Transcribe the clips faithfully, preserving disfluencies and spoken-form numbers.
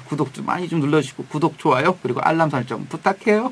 구독 좀 많이 좀 눌러주시고 구독, 좋아요 그리고 알람 설정 부탁해요.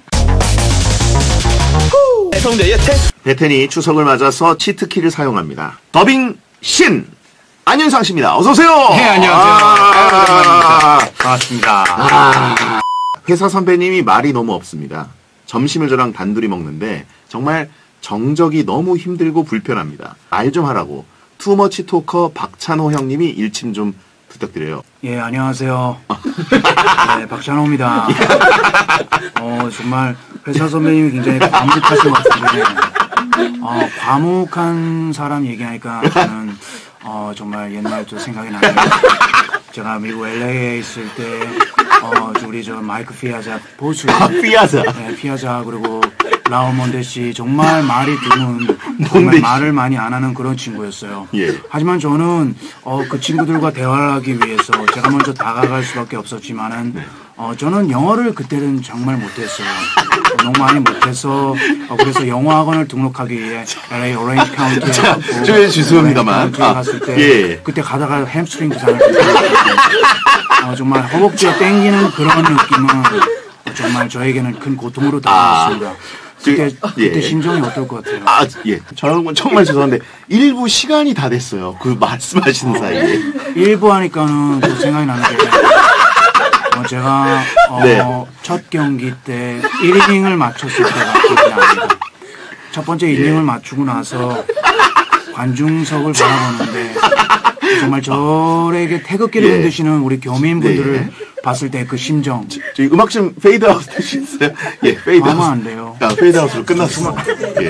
성대의 태 베텐이 추석을 맞아서 치트키를 사용합니다. 더빙 신 안윤상 씨입니다. 어서 오세요. 네, 안녕하세요. 아, 반갑습니다. 아, 회사 선배님이 말이 너무 없습니다. 점심을 저랑 단둘이 먹는데 정말 정적이 너무 힘들고 불편합니다. 말 좀 하라고 투머치 토커 박찬호 형님이 일침 좀 부탁드려요. 예, 안녕하세요. 네, 박찬호입니다. 어, 정말 회사 선배님이 굉장히 과묵하신 것 같은데, 어, 과묵한 사람 얘기하니까 저는 어, 정말 옛날 저 생각이 나요. 제가 미국 엘에이에 있을 때, 어, 우리 저 마이크 피아자 보수. 아, 피아자. 네, 피아자 그리고 라울 몬데 씨 정말 말이 드문, 정말 말을 많이 안 하는 그런 친구였어요. 예. 하지만 저는 어, 그 친구들과 대화를 하기 위해서 제가 먼저 다가갈 수밖에 없었지만은 네. 어, 저는 영어를 그때는 정말 못했어요. 어, 너무 많이 못해서 어, 그래서 영어 학원을 등록하기 위해 엘에이 오렌지 카운티에 갔고 좀 죄송합니다만 오렌지 카운티에 갔을 때 예. 그때 가다가 햄스트링 부상을 어, 정말 허벅지에 땡기는 그런 느낌은 어, 정말 저에게는 큰 고통으로 다가왔습니다. 아. 그때, 예. 그때 심정이 어떨 것 같아요? 아, 예. 저는 정말 죄송한데 일부 시간이 다 됐어요. 그 말씀하시는 사이에. 일부 하니까는 또 생각이 나는 게 어, 제가 어, 네. 첫 경기 때 일 이닝을 맞췄을 때가 기억이 납니다. 첫 번째 일 이닝을 예. 맞추고 나서 관중석을 바라보는데 정말 저에게 태극기를 예. 흔드시는 우리 교민분들을 네. 봤을 때 그 심정. 저희 음악 좀 페이드 아웃 할 수 있어요? 예, 페이드 아웃. 하면 안 돼요. 아, 페이드 아웃으로 끝났어. 예.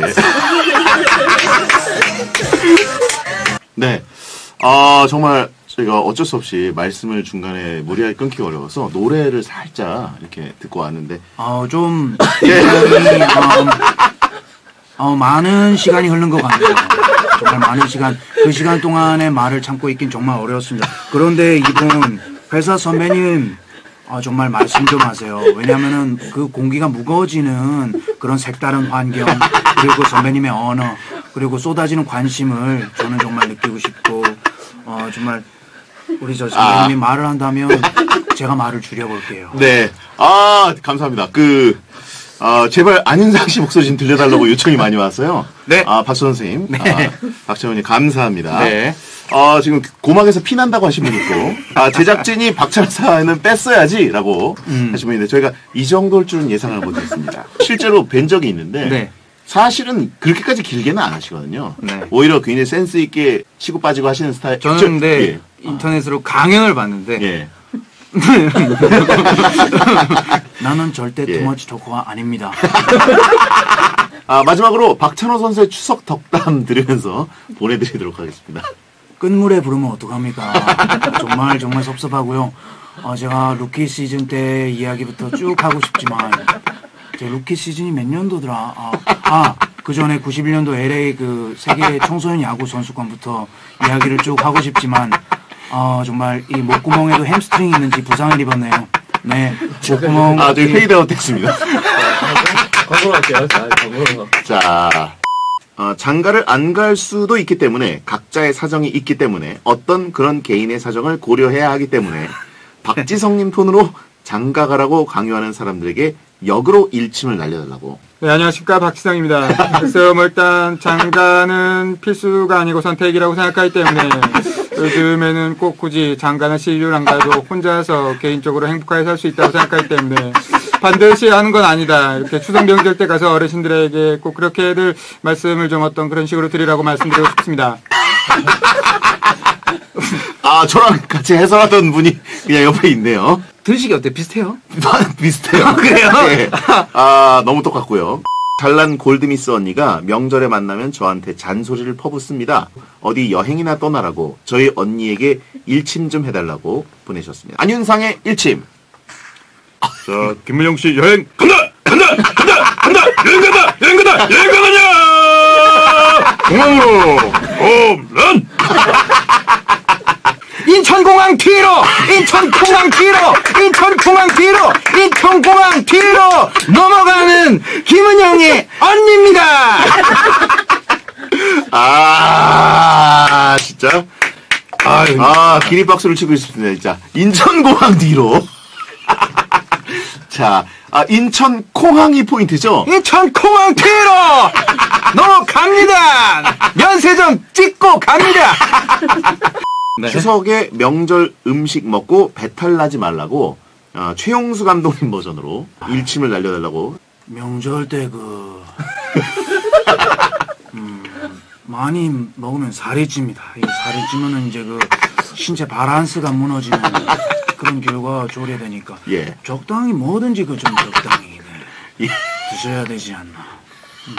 네. 아, 정말 저희가 어쩔 수 없이 말씀을 중간에 무리하게 끊기 어려워서 노래를 살짝 이렇게 듣고 왔는데. 어, 좀 예. 굉장히, 어, 어, 많은 시간이 흐른 것 같네요. 정말 많은 시간, 그 시간 동안에 말을 참고 있긴 정말 어려웠습니다. 그런데 이분 회사 선배님 어, 정말 말씀 좀 하세요. 왜냐면은 그 공기가 무거워지는 그런 색다른 환경 그리고 선배님의 언어 그리고 쏟아지는 관심을 저는 정말 느끼고 싶고 어, 정말 우리 저 선배님이 아. 말을 한다면 제가 말을 줄여볼게요. 네. 아, 감사합니다. 그, 아, 제발 안윤상 씨 목소리 좀 들려달라고 요청이 많이 왔어요. 네. 아, 박수 선생님. 네. 아, 박찬호님 감사합니다. 네. 아, 지금 고막에서 피난다고 하신 분 있고, 아, 제작진이 박찬사는 뺐어야지라고 음. 하신 분인데, 저희가 이 정도일 줄은 예상을 못했습니다. 실제로 뵌 적이 있는데, 네. 사실은 그렇게까지 길게는 안 하시거든요. 네. 오히려 굉장히 센스 있게 치고 빠지고 하시는 스타일. 저는 저, 근데 예. 인터넷으로 강연을 봤는데 예. 나는 절대 예. 투머치 토커가 아닙니다. 아, 마지막으로 박찬호 선수의 추석 덕담 들으면서 보내드리도록 하겠습니다. 끝물에 부르면 어떡합니까? 정말 정말 섭섭하고요. 어, 제가 루키 시즌 때 이야기부터 쭉 하고 싶지만 제 루키 시즌이 몇 년도더라? 아, 아, 그 전에 구십일 년도 엘에이 그 세계 청소년 야구 선수권부터 이야기를 쭉 하고 싶지만 어, 정말 이 목구멍에도 햄스트링이 있는지 부상을 입었네요. 네, 목구멍. 아, 저희 페이드아웃 됐습니다. 광고로 할게요. 자, 광고로. 자, 어, 장가를 안 갈 수도 있기 때문에 각자의 사정이 있기 때문에 어떤 그런 개인의 사정을 고려해야 하기 때문에 박지성님 톤으로 장가 가라고 강요하는 사람들에게 역으로 일침을 날려달라고. 네, 안녕하십니까, 박지성입니다. 그래서 뭐 일단 장가는 필수가 아니고 선택이라고 생각하기 때문에 요즘에는 꼭 굳이 장가나 시주를 안 가도 혼자서 개인적으로 행복하게 살 수 있다고 생각하기 때문에 반드시 하는 건 아니다. 이렇게 추석 명절 때 가서 어르신들에게 꼭 그렇게들 말씀을 좀 어떤 그런 식으로 드리라고 말씀드리고 싶습니다. 아, 저랑 같이 해설하던 분이 그냥 옆에 있네요. 들으시기 어때? 비슷해요? 비슷해요. 그래요? 네. 아, 너무 똑같고요. 잘난 골드미스 언니가 명절에 만나면 저한테 잔소리를 퍼붓습니다. 어디 여행이나 떠나라고 저희 언니에게 일침 좀 해달라고 보내셨습니다. 안윤상의 일침. 자, 김문영 씨 여행 간다! 간다! 간다! 간다! 여행 간다! 여행 간다! 여행 가느냐! 공항으로 홈런! 인천공항 뒤로! 인천공항 뒤로! 인천공항 뒤로! 인천공항 뒤로! 넘어가는 김은영의 언니입니다! 아, 진짜? 아, 기립박수를 치고 있습니다, 진짜. 인천공항 뒤로. 자, 아, 인천 콩항이 포인트죠? 인천 콩항 테러 넘어갑니다. 면세점 찍고 갑니다. 네. 추석에 명절 음식 먹고 배탈 나지 말라고 어, 최용수 감독님 버전으로 일침을 날려달라고. 명절 때 그 음, 많이 먹으면 살이 ጭ입니다. 이 살이 찌면은 이제 그 신체 바란스가 무너지는 그런 결과가 조례되니까 예. 적당히 뭐든지 그 좀 적당히 네. 예. 드셔야 되지 않나. 음.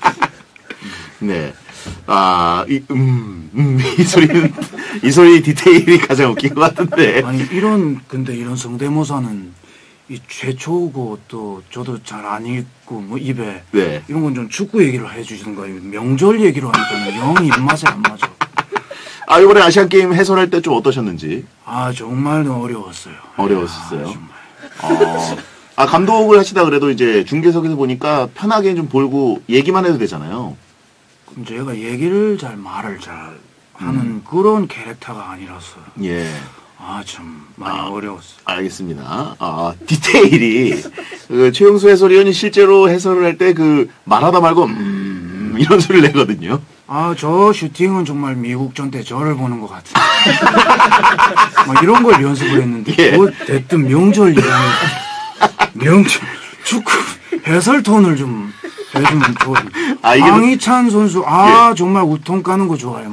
네. 아, 이, 음, 음, 이 소리는, 이 소리 디테일이 가장 웃긴 것 같은데. 아니, 이런, 근데 이런 성대모사는 이 최초고 또 저도 잘 안 읽고 뭐 입에 네. 이런 건 좀 축구 얘기를 해주시던가요. 명절 얘기로 하니까는 영 입맛에 안 맞아. 아, 이번에 아시안게임 해설할 때 좀 어떠셨는지? 아, 정말 어려웠어요. 어려웠었어요. 아, 정말. 어, 아, 감독을 하시다 그래도 이제 중계석에서 보니까 편하게 좀 볼고 얘기만 해도 되잖아요. 그럼 제가 얘기를 잘 말을 잘 하는 음. 그런 캐릭터가 아니라서. 예. 아, 참 많이 아, 어려웠어요. 알겠습니다. 아, 디테일이 그 최용수 해설위원이 실제로 해설을 할 때 그 말하다 말고 음, 이런 소리를 내거든요. 아, 저 슈팅은 정말 미국 전 때 저를 보는 것 같아요. 막 이런 걸 연습을 했는데 예. 뭐 대뜸 명절 얘기 명절 축구 해설 톤을 좀 해주면 좋아요. 아, 이게 황희찬 선수 아 예. 정말 우통 까는 거 좋아요.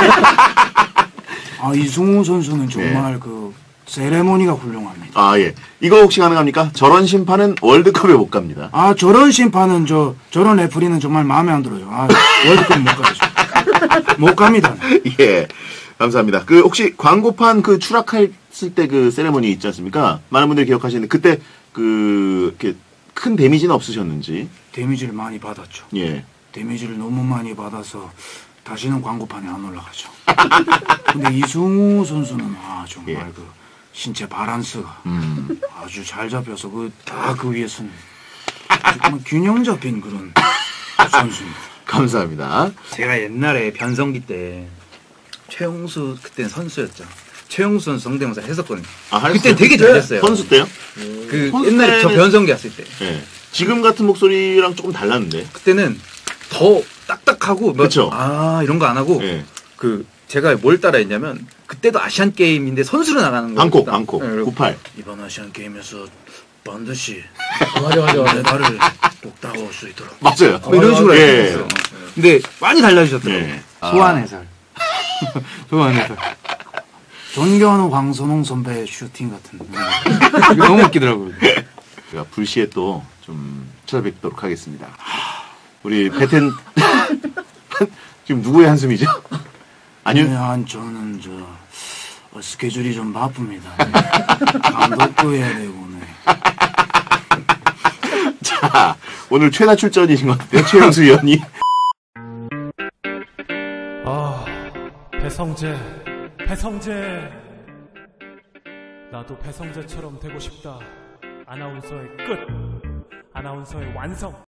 아, 이승우 선수는 정말 예. 그 세레모니가 훌륭합니다. 아, 예. 이거 혹시 가능합니까? 저런 심판은 월드컵에 못 갑니다. 아, 저런 심판은 저 저런 레프리는 정말 마음에 안 들어요. 아, 월드컵 못 가죠. 못 갑니다. 예. 감사합니다. 그 혹시 광고판 그 추락했을 때 그 세레모니 있지 않습니까? 많은 분들이 기억하시는데 그때 그 이렇게 큰 데미지는 없으셨는지. 데미지를 많이 받았죠. 예. 데미지를 너무 많이 받아서 다시는 광고판에 안 올라가죠. 근데 이승우 선수는 아 정말 예. 그 신체 바란스가 음. 아주 잘 잡혀서 그 다 그 위에서는 정말 균형 잡힌 그런 선수입니다. 감사합니다. 제가 옛날에 변성기 때 최용수 그때는 선수였죠. 최용수 선수 성대모사 했었거든요. 아, 그때 되게 잘했어요. 선수 때요? 그 선수 옛날에 저 때는- 변성기 왔을 때. 예. 지금 같은 목소리랑 조금 달랐는데. 그때는 더 딱딱하고 뭐, 그쵸. 아 이런 거 안 하고 예. 그 제가 뭘 따라했냐면 그때도 아시안 게임인데 선수로 나가는 거. 방콕, 방콕. 구십팔. 이번 아시안 게임에서 반드시 맞아 맞아 맞아. 메달을 꼭 따올 수 있도록. 맞아요. 뭐 이런 식으로 예. 했었어요. 근데 많이 달라지셨더라고요. 예. 아, 소환 해설. 소환 해설. 존경하는 황선홍 선배의 슈팅 같은. 이거 너무 웃기더라고요. 제가 불시에 또 좀 찾아뵙도록 하겠습니다. 우리 베텐 지금 누구의 한숨이죠? 아니요. 네, 한 저는 저 어, 스케줄이 좀 바쁩니다. 네. 감독도 해야 되고. 네. 자, 오늘 최다 출전이신 것 같아요. 최영수 위원이. 아, 배성재, 배성재. 나도 배성재처럼 되고 싶다. 아나운서의 끝, 아나운서의 완성.